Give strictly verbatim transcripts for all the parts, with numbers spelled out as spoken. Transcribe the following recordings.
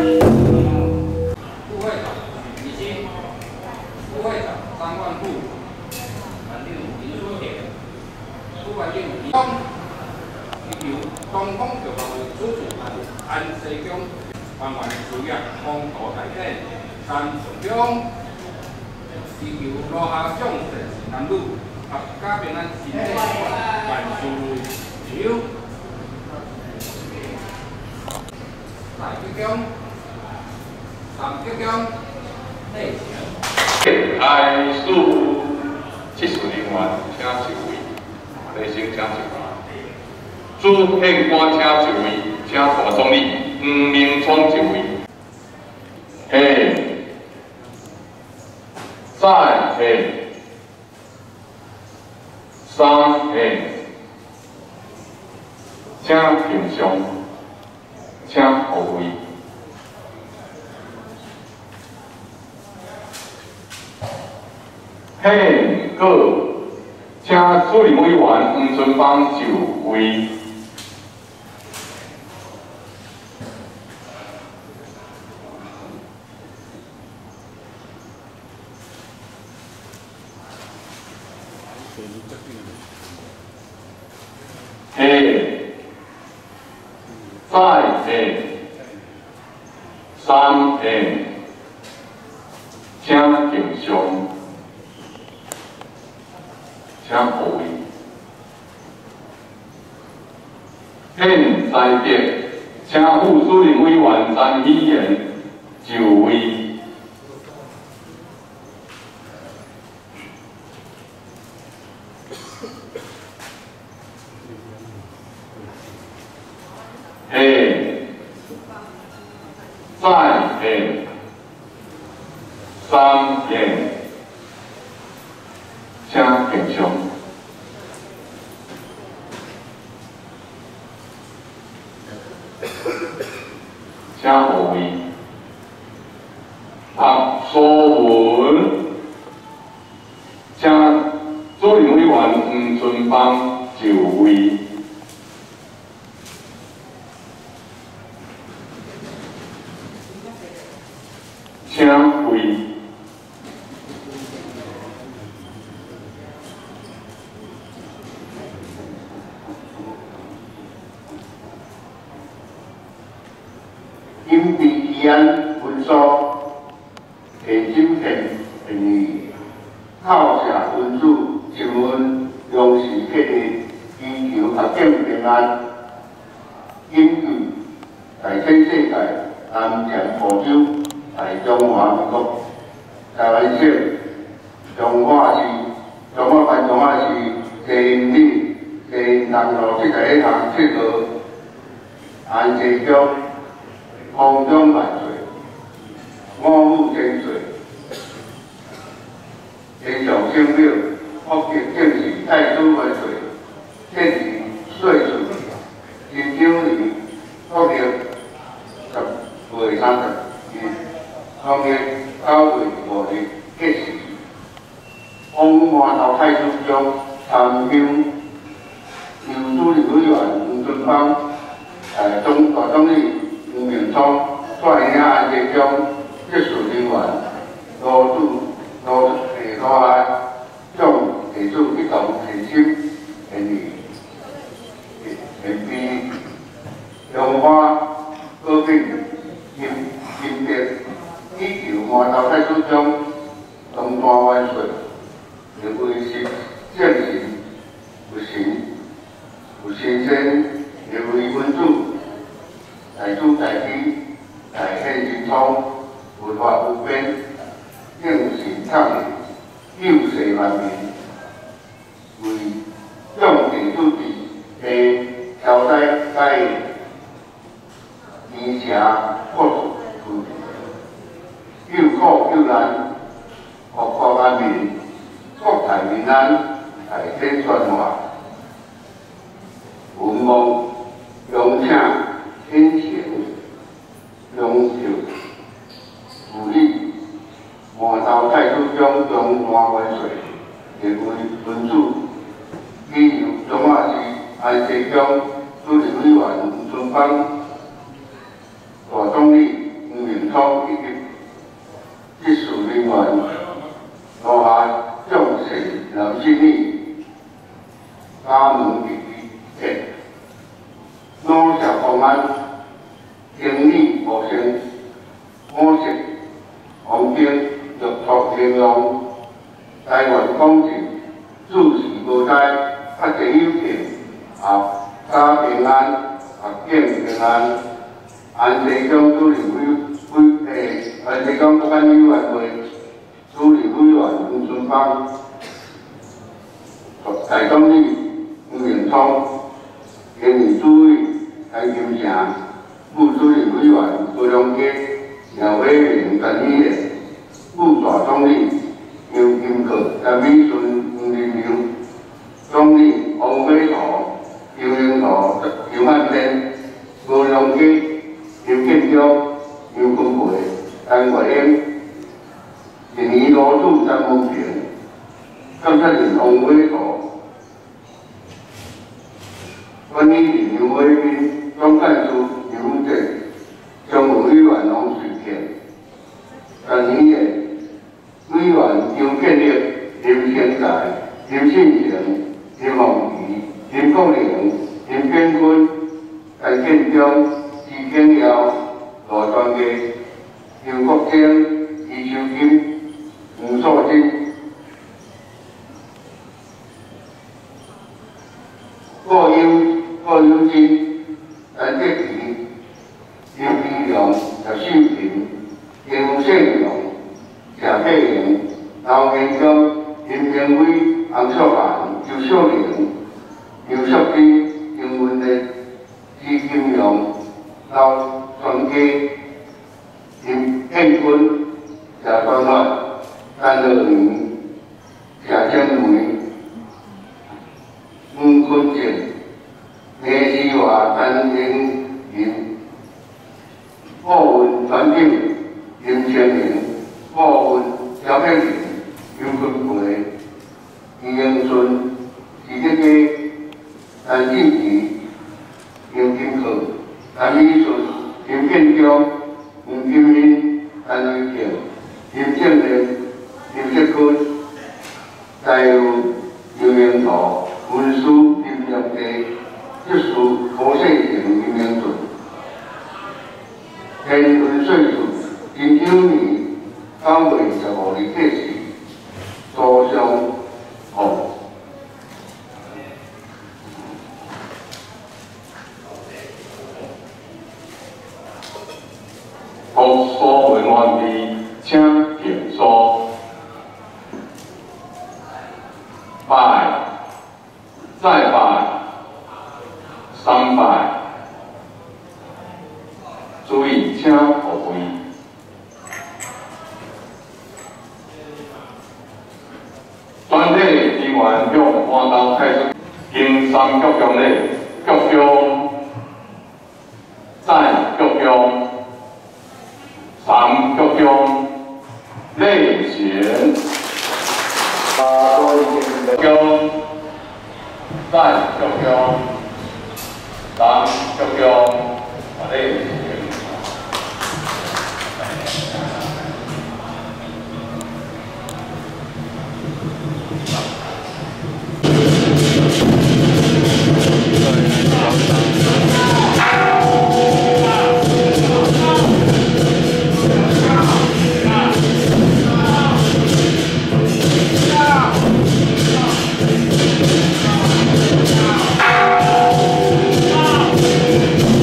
副会长李金，副会长张万富，环境林书田，副环境李东，以由东方教会主主安西宫往麻豆太子宫进香，以由罗下将士男女合家平安身体万事如意。 大吉祥，三吉祥，内祥。 来数技术人员请就位，内省请就位。主宪官请就位，请大总理黄明川就位。嘿，再嘿，三嘿，请平常。 请后位，嘿，个，请主任委员黄春芳就位。嘿。 再下，三下，请敬上，请后位。现在的，请副主任委员张喜言就位。嘿，再嘿，三嘿，请敬上。请后位。啊，所文，请主任委员黄春芳就位。 请回。因地议案文书下审片建议，靠写文书询问用时确立祈求合境平安，因据在全世界南前澳洲。 在中华民国台湾省彰化市彰化县彰化市西兴里西东路七十一巷七号安西宫空中万岁，五府千岁，天上圣庙福德正是太子元帅，建于岁数金九年国历十月三十日。 当日九月五日吉时，往麻豆太子宫参香，由主任委员黄春芳、诶总大总理吴明聪率领安西宫技术人员罗主罗诶罗下将地主一同献心献意，献俾中华各品金金德。 祈求麻豆太子宫东端万岁，能为是圣神有神有先生，能为君主在主在基，在现神通，有法有边，应神倡议，救世万民，为众地主之下消灾解冤邪祸福。 救苦救难，国国安民，国泰民安，大天传华。文望荣请天行，荣受福利，麻豆太子宫中华元帅，列为君主，已由彰化市安西宫主任委员黄春芳、大总理。 初以及技术人员落下重视南信里加盟地区，努小公安经理无成，我是王兵陆续形容台湾讲政诸事无代，发者有情，啊家平安，啊境平安。安西宫主任委委诶，安西宫国安委员会主任委员吴春芳，大总理吴永聪，经理主委陈金城，副主任委员高良基，社委员陈义烈，副大总理杨金克，陈美顺吴林良，总理王伟图、邱英图、邱汉天、高良基。刘建章、杨坤培、陈国英、前年罗主张公平、监察员王伟图、管理员杨伟斌、总干事杨哲、常务委员王水田、陈年的委员杨建立、林成才、林信成、林宏仪、林国玲、林建军、陈建章。李景尧、罗传基、杨国清、余秀金、吴素贞、郭友、郭友金、陈德奇、林平良、陈秀平、杨胜荣、谢佩莹、刘元江、林平伟、洪秀兰、周秀玲、刘淑芝、杨文丽、李金荣。老传基、林建军、谢传焕、陈乐明、谢正梅、吴坤正、李思华、陈英林、顾问团长林清明、顾问萧佩玲、杨坤培、余英顺、徐德基、陈进奇、杨金克。陈美顺、林建章、吴金敏、陈瑞庆、林正仁、林锡坤、财务刘明图、文书林良基、技术何世成、林明顺、天文岁数金九年九月十五日开始，初上号。 国所文完毕，请点数。拜，再拜，三拜。注意，请后位。全体人员向麻豆太子经三鞠躬礼，鞠躬，再鞠躬。三鞠躬，内贤，啊，各位敬躬，再鞠躬，三鞠躬，内贤。 Yeah.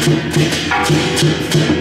Thank